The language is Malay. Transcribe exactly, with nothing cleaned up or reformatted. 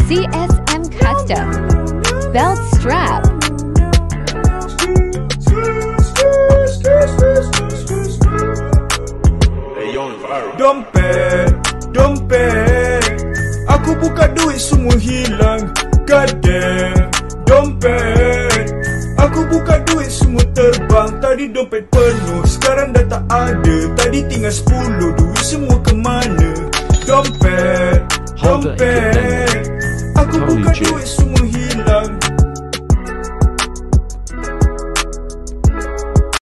C S M Custom Belt Strap. Dompet, dompet, aku buka duit semua hilang. God damn, dompet, aku buka duit semua terbang. Tadi dompet penuh, sekarang dah tak ada. Tadi tinggal sepuluh, duit semua ke mana? Dompet, dompet, aku buka duit semua